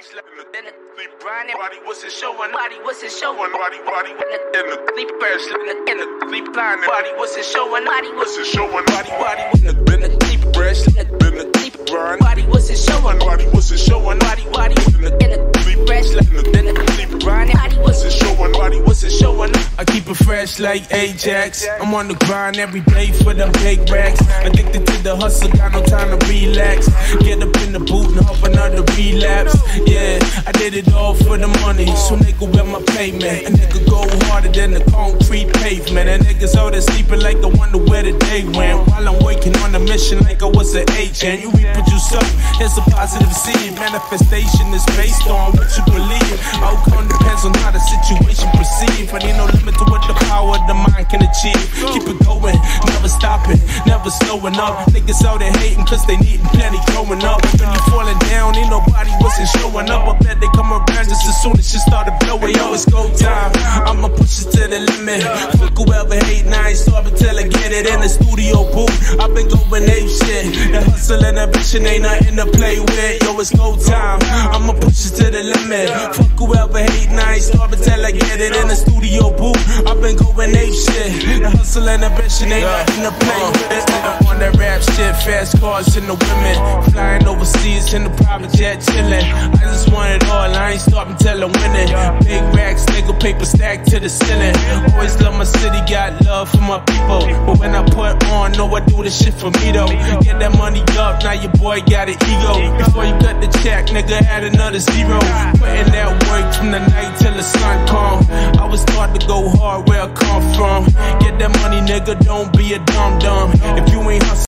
Body wasn't showing, body wasn't showing, body in the sleep crash, in the sleep line. Body wasn't showing, body wasn't showing, body in the sleep crash, in the sleep run. Body wasn't showing, body wasn't showing, body in the sleep crash, in the sleep run. Body wasn't showing, body wasn't showing. I keep it fresh like Ajax. I'm on the grind every day for them big racks. Addicted to the hustle, got no time to relax. Get up in the boot and hop another relapse. Yeah, I did it all for the money, so nigga with my payment. A nigga go harder than the concrete pavement. And niggas out there sleeping like I wonder where the day went. While I'm working on a mission like I was an agent. You reap what you sow, it's a positive seed. Manifestation is based on what you believe. Outcome depends on how the situation proceeds. But ain't no limit to what the power of the mind can achieve. Keep it going, never stopping, never slowing up. Niggas out there hating cause they needin' plenty growing up. When you falling down, ain't nobody wasn't showing up. I bet they come around just as soon as you started blowing. Yo, it's go time, I'ma push it to the limit. Fuck whoever hating, I ain't stopping till I get it in the studio booth. I've been going ape shit. The hustle and ambition ain't nothing to play with. Yo, it's go time, I'ma push it to the limit. Fuck whoever hating, I ain't stopping till I get it in the studio booth. I've been going ape shit. The hustle and ambition ain't nothing to play with. I'm on that rap shit, fast cars and the women. Flying overseas in the private jet chillin'. I just want it all, I ain't stopping till I'm winning. Big racks, nigga, paper stacked to the ceiling. Always love my city, got love for my people. But when I put on, know I do this shit for me though. Get that money up, now your boy got an ego. Before you cut the check, nigga, add another zero. Putting that work from the night till the sun come. I was taught to go hard where I come from. Get that money, nigga, don't be a dum-dum. If you ain't